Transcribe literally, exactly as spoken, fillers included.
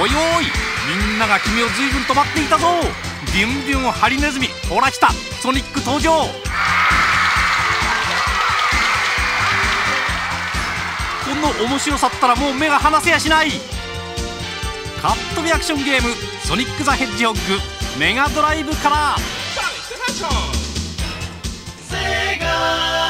おいおい、みんなが君を随分と待っていたぞ。ビュンビュンハリネズミ、ほら来た、ソニック登場。この面白さったらもう目が離せやしない。カットビアクションゲーム「ソニック・ザ・ヘッジホッグ」メガドライブから。セガ